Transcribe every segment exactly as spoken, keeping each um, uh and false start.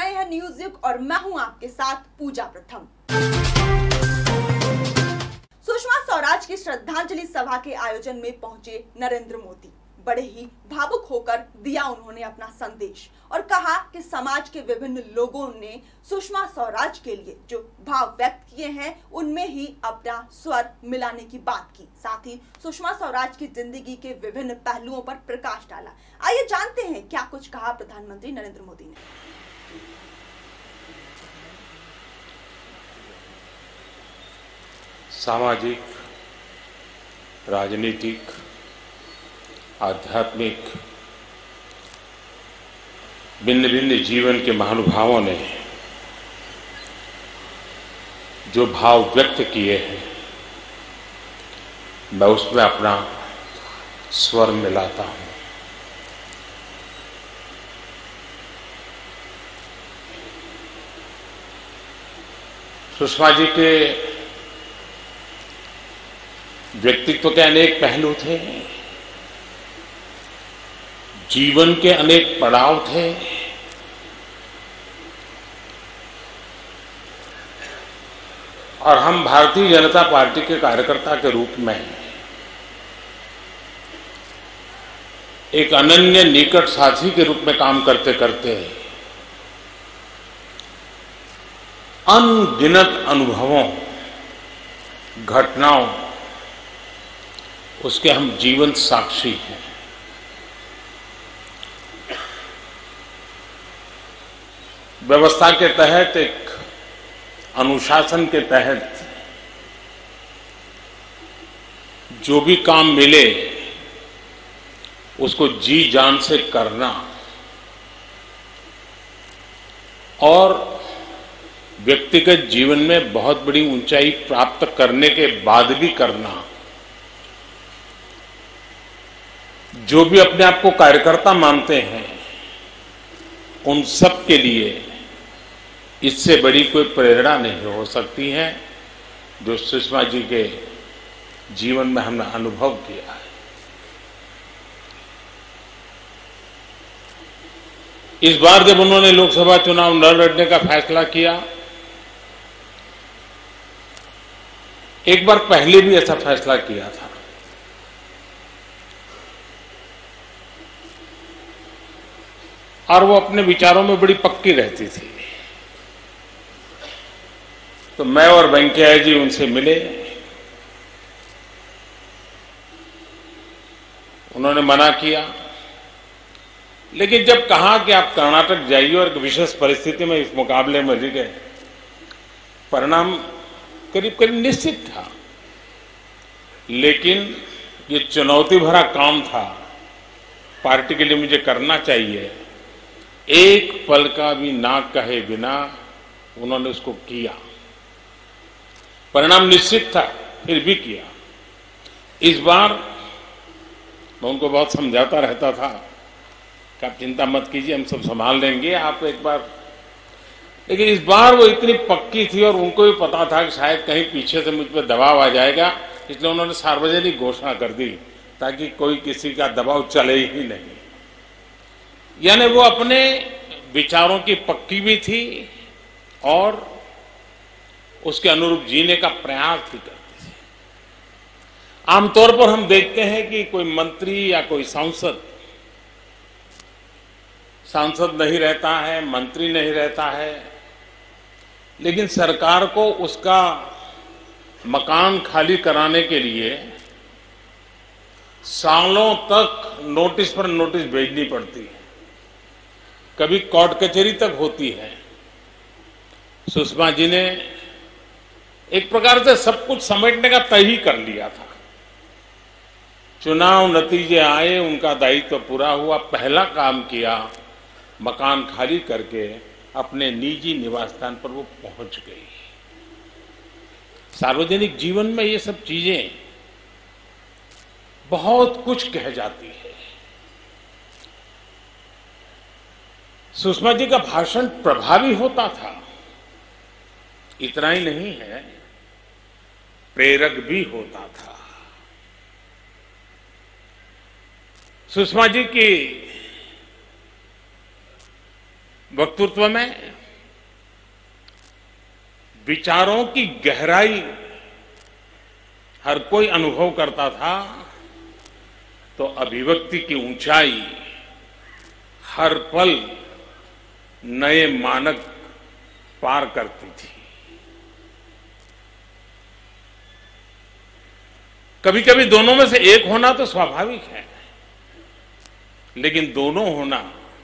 रहे हैं न्यूज युग और मैं हूं आपके साथ पूजा प्रथम। सुषमा स्वराज की श्रद्धांजलि सभा के आयोजन में पहुंचे नरेंद्र मोदी। बड़े ही भावुक होकर दिया उन्होंने अपना संदेश और कहा कि समाज के विभिन्न लोगों ने सुषमा स्वराज के लिए जो भाव व्यक्त किए हैं उनमें ही अपना स्वर मिलाने की बात की। साथ ही सुषमा स्वराज की जिंदगी के विभिन्न पहलुओं पर प्रकाश डाला। आइए जानते हैं क्या कुछ कहा प्रधानमंत्री नरेंद्र मोदी ने। सामाजिक, राजनीतिक, आध्यात्मिक भिन्न भिन्न जीवन के महानुभावों ने जो भाव व्यक्त किए हैं, मैं उसमें अपना स्वर मिलाता हूं। सुषमा जी के व्यक्तित्व के अनेक पहलू थे, जीवन के अनेक पड़ाव थे, और हम भारतीय जनता पार्टी के कार्यकर्ता के रूप में एक अनन्य निकट साथी के रूप में काम करते करते अनगिनत अनुभवों, घटनाओं, उसके हम जीवंत साक्षी हैं। व्यवस्था के तहत, एक अनुशासन के तहत जो भी काम मिले उसको जी जान से करना और व्यक्तिगत जीवन में बहुत बड़ी ऊंचाई प्राप्त करने के बाद भी करना, जो भी अपने आप को कार्यकर्ता मानते हैं उन सब के लिए इससे बड़ी कोई प्रेरणा नहीं हो सकती है जो सुषमा जी के जीवन में हमने अनुभव किया है। इस बार जब उन्होंने लोकसभा चुनाव न लड़ने का फैसला किया, एक बार पहले भी ऐसा फैसला किया था, और वो अपने विचारों में बड़ी पक्की रहती थी। तो मैं और वेंकैया जी उनसे मिले, उन्होंने मना किया, लेकिन जब कहा कि आप कर्नाटक जाइए और एक विशेष परिस्थिति में इस मुकाबले में जी गए, परिणाम करीब करीब निश्चित था, लेकिन ये चुनौती भरा काम था, पार्टी के लिए मुझे करना चाहिए। एक पल का भी ना कहे बिना उन्होंने उसको किया। परिणाम निश्चित था, फिर भी किया। इस बार मैं उनको बहुत समझाता रहता था कि आप चिंता मत कीजिए, हम सब संभाल लेंगे, आप एक बार। लेकिन इस बार वो इतनी पक्की थी और उनको भी पता था कि शायद कहीं पीछे से मुझ पर दबाव आ जाएगा, इसलिए उन्होंने सार्वजनिक घोषणा कर दी ताकि कोई किसी का दबाव चले ही नहीं। यानी वो अपने विचारों की पक्की भी थी और उसके अनुरूप जीने का प्रयास भी करती थी। आमतौर पर हम देखते हैं कि कोई मंत्री या कोई सांसद सांसद नहीं रहता है, मंत्री नहीं रहता है, लेकिन सरकार को उसका मकान खाली कराने के लिए सालों तक नोटिस पर नोटिस भेजनी पड़ती है, कभी कोर्ट कचहरी तक होती है। सुषमा जी ने एक प्रकार से सब कुछ समेटने का तय ही कर लिया था। चुनाव नतीजे आए, उनका दायित्व पूरा हुआ, पहला काम किया, मकान खाली करके अपने निजी निवास स्थान पर वो पहुंच गई। सार्वजनिक जीवन में ये सब चीजें बहुत कुछ कह जाती है। सुषमा जी का भाषण प्रभावी होता था, इतना ही नहीं है, प्रेरक भी होता था। सुषमा जी की वक्तृत्व में विचारों की गहराई हर कोई अनुभव करता था, तो अभिव्यक्ति की ऊंचाई हर पल नए मानक पार करती थी। कभी कभी दोनों में से एक होना तो स्वाभाविक है, लेकिन दोनों होना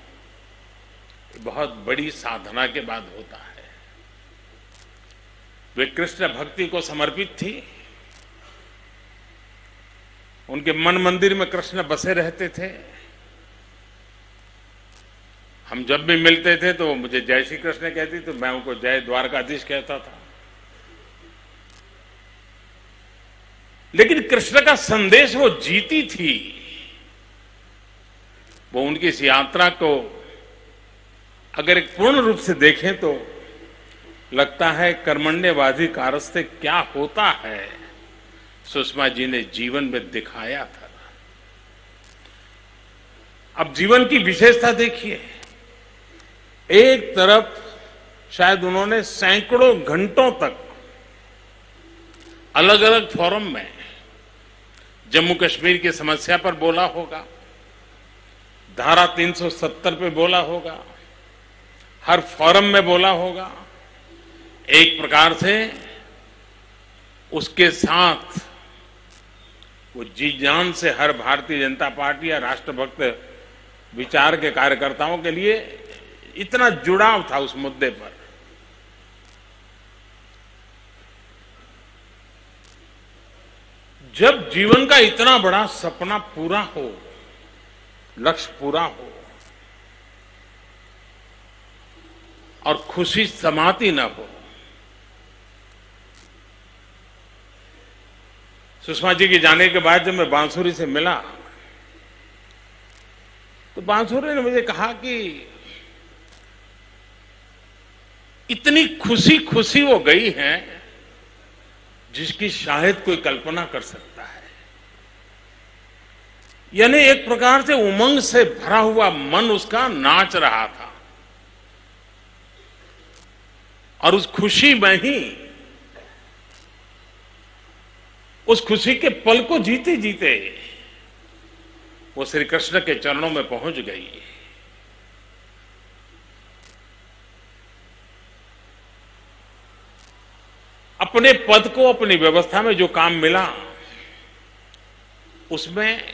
बहुत बड़ी साधना के बाद होता है। वे कृष्ण भक्ति को समर्पित थी। उनके मन मंदिर में कृष्ण बसे रहते थे। हम जब भी मिलते थे तो मुझे जय श्री कृष्ण कहती, तो मैं उनको जय द्वारकाधीश कहता था। लेकिन कृष्ण का संदेश वो जीती थी। वो उनकी इस यात्रा को अगर एक पूर्ण रूप से देखें तो लगता है कर्मण्यवाधिकारस्ते क्या होता है, सुषमा जी ने जीवन में दिखाया था। अब जीवन की विशेषता देखिए, एक तरफ शायद उन्होंने सैकड़ों घंटों तक अलग अलग फोरम में जम्मू कश्मीर की समस्या पर बोला होगा, धारा तीन सौ सत्तर पे बोला होगा, हर फोरम में बोला होगा। एक प्रकार से उसके साथ वो जी जान से हर भारतीय जनता पार्टी या राष्ट्रभक्त विचार के कार्यकर्ताओं के लिए इतना जुड़ाव था उस मुद्दे पर। जब जीवन का इतना बड़ा सपना पूरा हो, लक्ष्य पूरा हो और खुशी समाती न हो, सुषमा जी के जाने के बाद जब मैं बांसुरी से मिला तो बांसुरी ने मुझे कहा कि इतनी खुशी खुशी वो गई हैं जिसकी शायद कोई कल्पना कर सकता है। यानी एक प्रकार से उमंग से भरा हुआ मन उसका नाच रहा था और उस खुशी में ही, उस खुशी के पल को जीते जीते वो श्री कृष्ण के चरणों में पहुंच गई। अपने पद को, अपनी व्यवस्था में जो काम मिला उसमें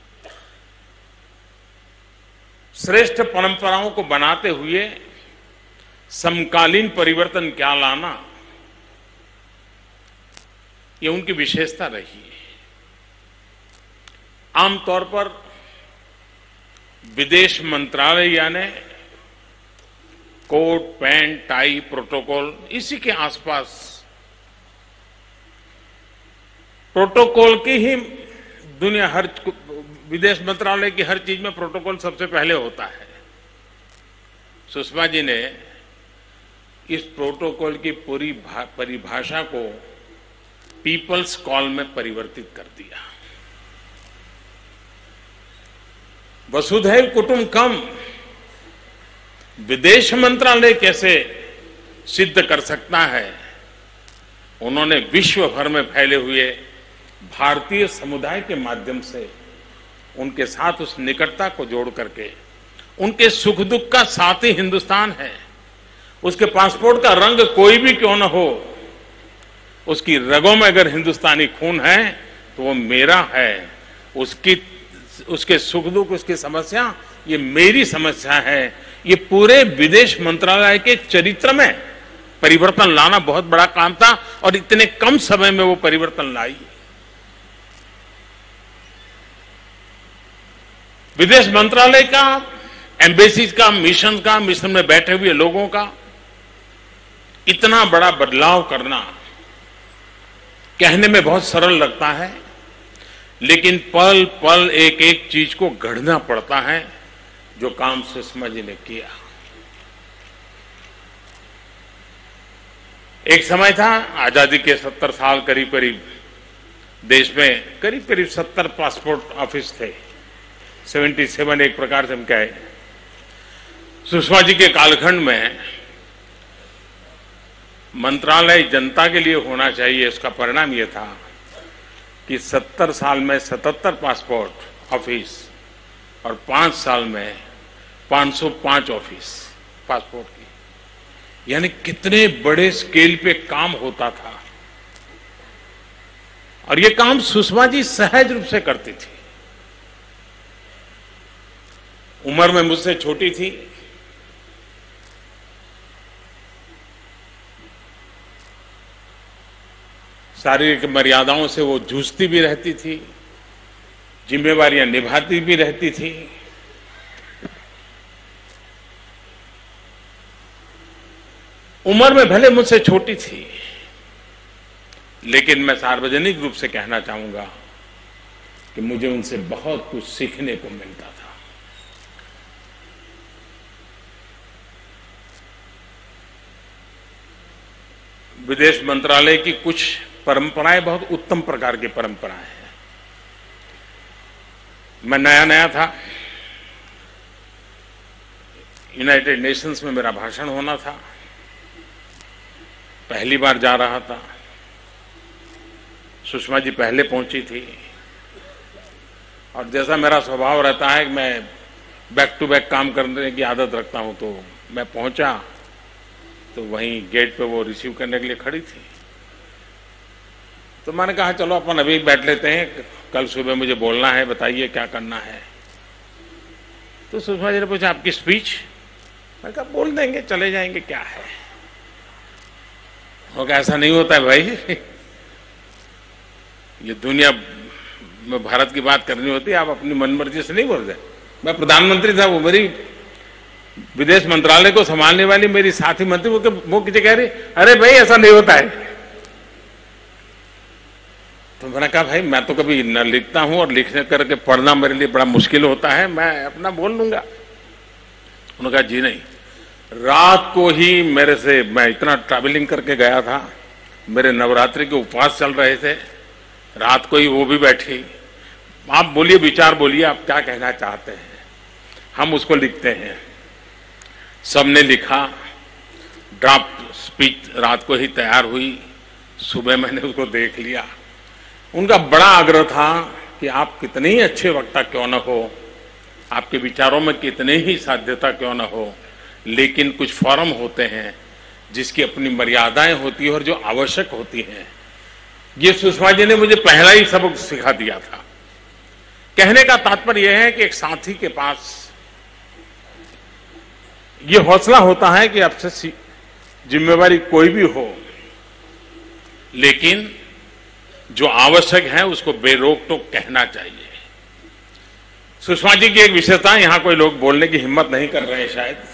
श्रेष्ठ परंपराओं को बनाते हुए समकालीन परिवर्तन क्या लाना, ये उनकी विशेषता रही है। आमतौर पर विदेश मंत्रालय यानी कोट पैंट टाई प्रोटोकॉल, इसी के आसपास प्रोटोकॉल की ही दुनिया, हर विदेश मंत्रालय की हर चीज में प्रोटोकॉल सबसे पहले होता है। सुषमा जी ने इस प्रोटोकॉल की पूरी परिभाषा को पीपल्स कॉल में परिवर्तित कर दिया। वसुधैव कुटुंबकम विदेश मंत्रालय कैसे सिद्ध कर सकता है, उन्होंने विश्व भर में फैले हुए भारतीय समुदाय के माध्यम से उनके साथ उस निकटता को जोड़ करके, उनके सुख दुख का साथी हिंदुस्तान है, उसके पासपोर्ट का रंग कोई भी क्यों न हो, उसकी रगों में अगर हिंदुस्तानी खून है तो वो मेरा है, उसकी उसके सुख दुख, उसकी समस्या ये मेरी समस्या है। ये पूरे विदेश मंत्रालय के चरित्र में परिवर्तन लाना बहुत बड़ा काम था और इतने कम समय में वो परिवर्तन लाई। विदेश मंत्रालय का, एम्बेसीज का, मिशन का, मिशन में बैठे हुए लोगों का इतना बड़ा बदलाव करना कहने में बहुत सरल लगता है, लेकिन पल पल एक एक चीज को गढ़ना पड़ता है, जो काम सुषमा जी ने किया। एक समय था, आजादी के सत्तर साल करीब करीब देश में करीब करीब सत्तर पासपोर्ट ऑफिस थे, सतहत्तर एक प्रकार से हम कहे। सुषमा जी के कालखंड में मंत्रालय जनता के लिए होना चाहिए। इसका परिणाम यह था कि सत्तर साल में सतहत्तर पासपोर्ट ऑफिस और पांच साल में पांच सौ पांच ऑफिस पासपोर्ट की, यानी कितने बड़े स्केल पे काम होता था। और ये काम सुषमा जी सहज रूप से करती थी। उम्र में मुझसे छोटी थी, शारीरिक मर्यादाओं से वो जूझती भी रहती थी, जिम्मेवारियां निभाती भी रहती थी। उम्र में भले मुझसे छोटी थी, लेकिन मैं सार्वजनिक रूप से कहना चाहूंगा कि मुझे उनसे बहुत कुछ सीखने को मिलता था। विदेश मंत्रालय की कुछ परंपराएं बहुत उत्तम प्रकार की परंपराएं हैं। मैं नया नया था, यूनाइटेड नेशंस में मेरा भाषण होना था, पहली बार जा रहा था। सुषमा जी पहले पहुंची थी और जैसा मेरा स्वभाव रहता है कि मैं बैक टू बैक काम करने की आदत रखता हूं, तो मैं पहुंचा तो वहीं गेट पे वो रिसीव करने के लिए खड़ी थी। तो मैंने कहा चलो अपन अभी बैठ लेते हैं, कल सुबह मुझे बोलना है, बताइए क्या करना है। तो सुषमा जी ने पूछा आपकी स्पीच? मैं कहा बोल देंगे, चले जाएंगे, क्या है। वो कहा ऐसा नहीं होता है भाई, ये दुनिया में भारत की बात करनी होती है, आप अपनी मनमर्जी से नहीं बोल रहे। मैं प्रधानमंत्री था, वो मेरी विदेश मंत्रालय को संभालने वाली मेरी साथी मंत्री वो वो किसी कह रही अरे भाई ऐसा नहीं होता है। तो मैंने कहा भाई मैं तो कभी न लिखता हूं और लिखने करके पढ़ना मेरे लिए बड़ा मुश्किल होता है, मैं अपना बोल लूंगा। उन्होंने कहा जी नहीं, रात को ही मेरे से, मैं इतना ट्रैवलिंग करके गया था, मेरे नवरात्रि के उपवास चल रहे थे, रात को ही वो भी बैठी। आप बोलिए, विचार बोलिए, आप क्या कहना चाहते हैं, हम उसको लिखते हैं। सबने लिखा, ड्राफ्ट स्पीच रात को ही तैयार हुई, सुबह मैंने उसको देख लिया। उनका बड़ा आग्रह था कि आप कितने ही अच्छे वक्ता क्यों न हो, आपके विचारों में कितने ही साध्यता क्यों न हो, लेकिन कुछ फॉर्म होते हैं जिसकी अपनी मर्यादाएं होती है और जो आवश्यक होती हैं। ये सुषमा जी ने मुझे पहला ही सबक सिखा दिया था। कहने का तात्पर्य यह है कि एक साथी के पास ये हौसला होता है कि आपसे जिम्मेवारी कोई भी हो, लेकिन जो आवश्यक है उसको बेरोक टोक कहना चाहिए। सुषमा जी की एक विशेषता, यहां कोई लोग बोलने की हिम्मत नहीं कर रहे हैं शायद,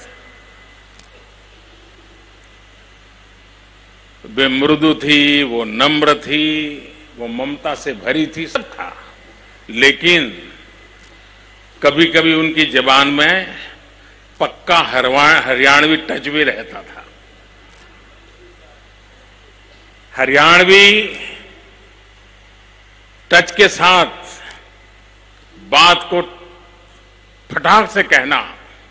वे मृदु थी, वो नम्र थी, वो ममता से भरी थी, सब था, लेकिन कभी कभी उनकी जबान में पक्का हरियाणवी टच भी रहता था। हरियाणवी टच के साथ बात को फटाक से कहना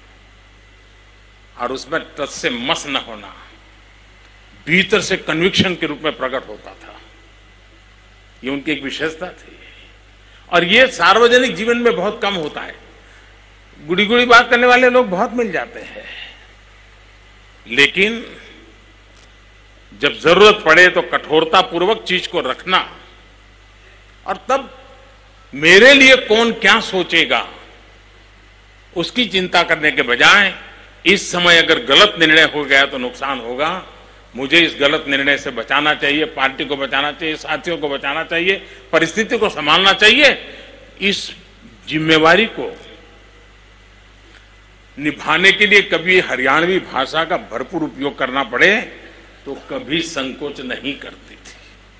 और उसमें टच से मस न होना भीतर से कन्विक्शन के रूप में प्रकट होता था। ये उनकी एक विशेषता थी और ये सार्वजनिक जीवन में बहुत कम होता है। गुड़ी गुड़ी बात करने वाले लोग बहुत मिल जाते हैं, लेकिन जब जरूरत पड़े तो कठोरता पूर्वक चीज को रखना और तब मेरे लिए कौन क्या सोचेगा उसकी चिंता करने के बजाय इस समय अगर गलत निर्णय हो गया तो नुकसान होगा, मुझे इस गलत निर्णय से बचाना चाहिए, पार्टी को बचाना चाहिए, साथियों को बचाना चाहिए, परिस्थिति को संभालना चाहिए। इस जिम्मेवारी को निभाने के लिए कभी हरियाणवी भाषा का भरपूर उपयोग करना पड़े तो कभी संकोच नहीं करती थी।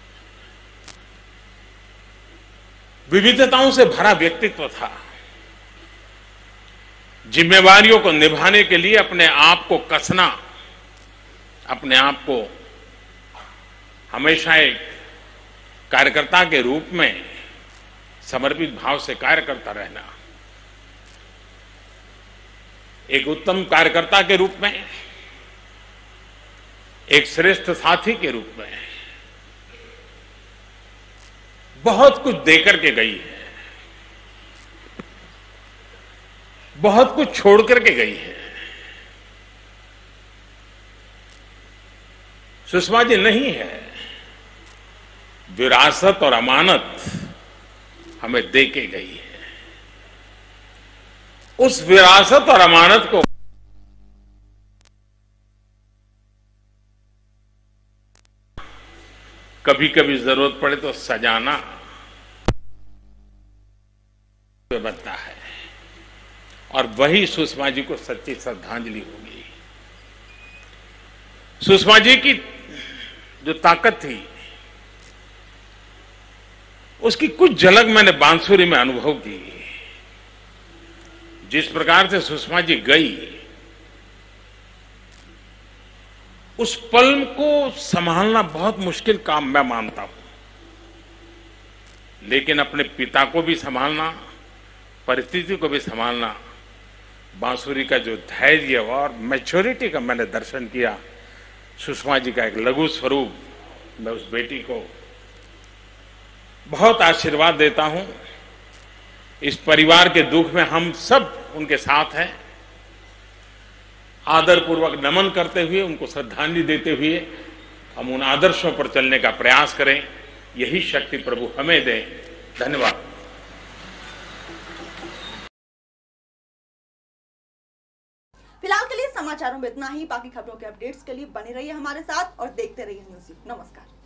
विविधताओं से भरा व्यक्तित्व था। जिम्मेवारियों को निभाने के लिए अपने आप को कसना, अपने आप को हमेशा एक कार्यकर्ता के रूप में समर्पित भाव से कार्य करता रहना, एक उत्तम कार्यकर्ता के रूप में, एक श्रेष्ठ साथी के रूप में बहुत कुछ देकर के गई है, बहुत कुछ छोड़ करके गई है। सुषमा जी नहीं है, विरासत और अमानत हमें दे के गई है। उस विरासत और अमानत को कभी कभी जरूरत पड़े तो सजाना बनता है, और वही सुषमा जी को सच्ची श्रद्धांजलि होगी। सुषमा जी की जो ताकत थी उसकी कुछ झलक मैंने बांसुरी में अनुभव की। जिस प्रकार से सुषमा जी गई, उस पल को संभालना बहुत मुश्किल काम मैं मानता हूं, लेकिन अपने पिता को भी संभालना, परिस्थिति को भी संभालना, बांसुरी का जो धैर्य और मैच्योरिटी का मैंने दर्शन किया, सुषमा जी का एक लघु स्वरूप, मैं उस बेटी को बहुत आशीर्वाद देता हूं। इस परिवार के दुख में हम सब उनके साथ हैं। आदरपूर्वक नमन करते हुए, उनको श्रद्धांजलि देते हुए हम उन आदर्शों पर चलने का प्रयास करें। यही शक्ति प्रभु हमें दे। धन्यवाद। फिलहाल के लिए समाचारों में इतना ही। बाकी खबरों के अपडेट्स के लिए बने रहिए हमारे साथ और देखते रहिए न्यूज़ यू। नमस्कार।